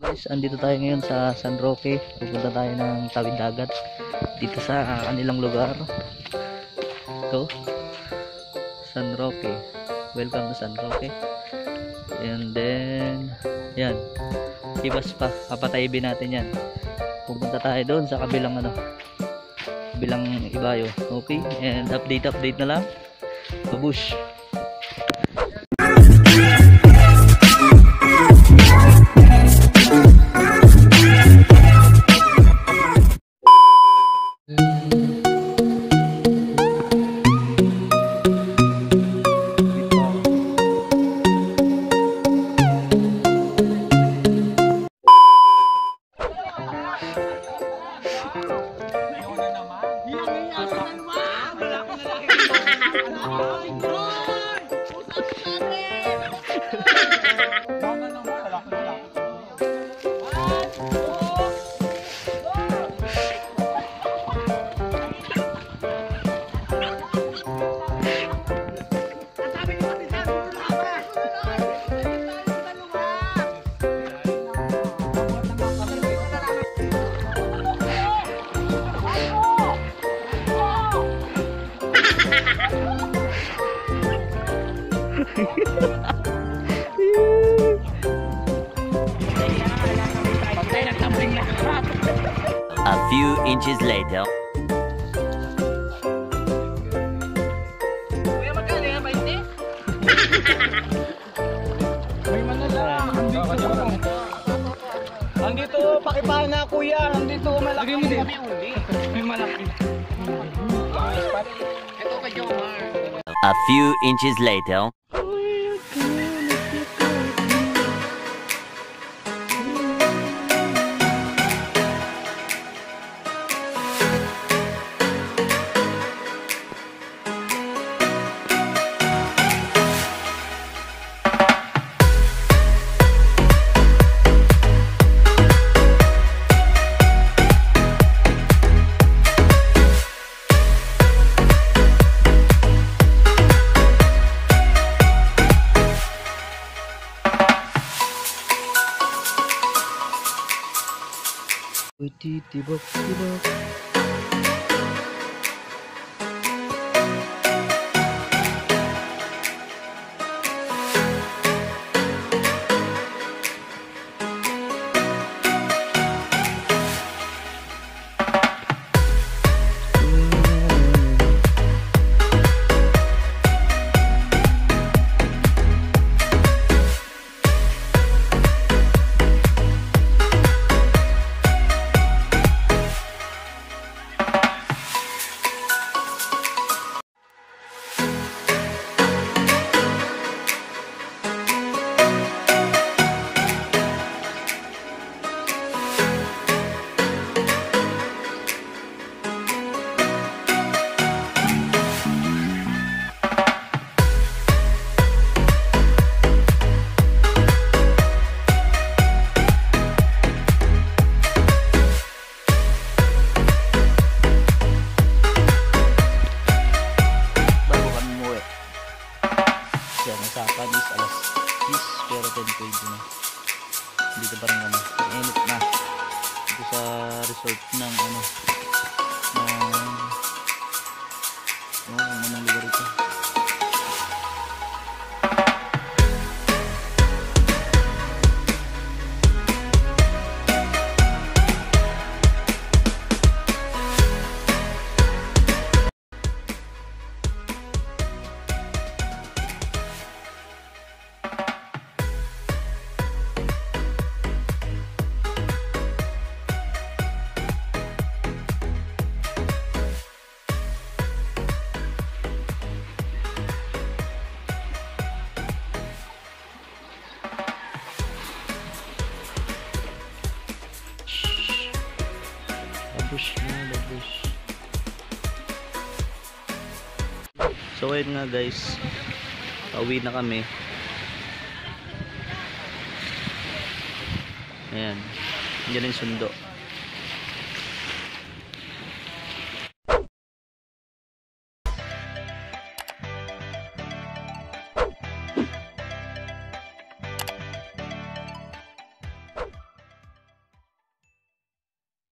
Guys, andito tayo ngayon sa San Roque. Pupunta tayo ng tawid dagat dito sa kanilang lugar. Ito, San Roque. Welcome to San Roque. And then, yan. Ibas pa, papataybin natin yan. Pupunta tayo doon sa kabilang kabilang ibayo. Okay, and update na lang. Babush. A few inches later. Kuya, magkano yan? 20? May manala. Andito, pakipana kuya. Andito, malaki. May malaki. Ito ka, Jomar. A few inches later. Tibok. Nasapan is alas 10 pero 10:20 na. Dito pa rin init na dito sa resort ng anong lugar ito. Labush. So ayun nga guys, pauwi na kami. Ayan, yan yung sundo.